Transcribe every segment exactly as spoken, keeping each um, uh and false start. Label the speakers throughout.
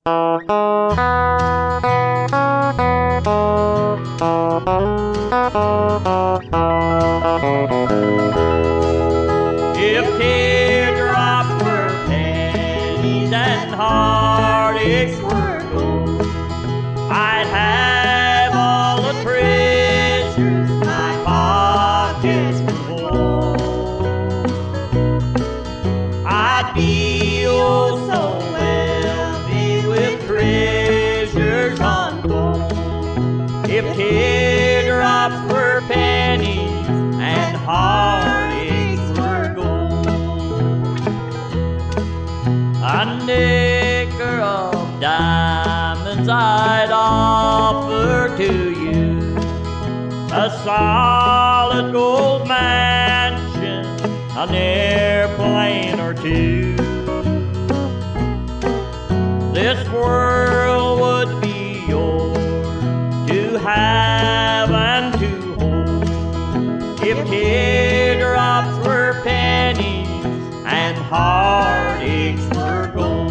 Speaker 1: If teardrops were pennies and heartaches were gold, I'd have all the treasures my pockets could hold. I'd be oh so wealthy with treasures untold. If teardrops were pennies and heartaches were gold, a nickel of diamonds I'd offer to you, a solid gold mansion, an airplane or two. This world would be yours to have and to hold if teardrops were pennies and heartaches were gold.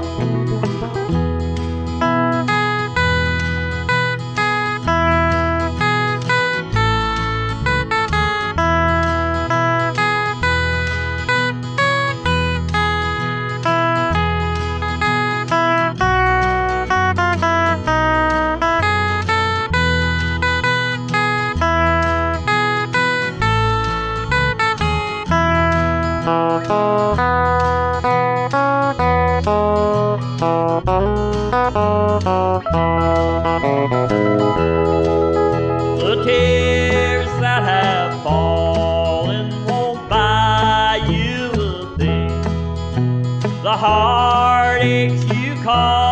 Speaker 1: The tears that have fallen won't buy you a thing. The heartaches you call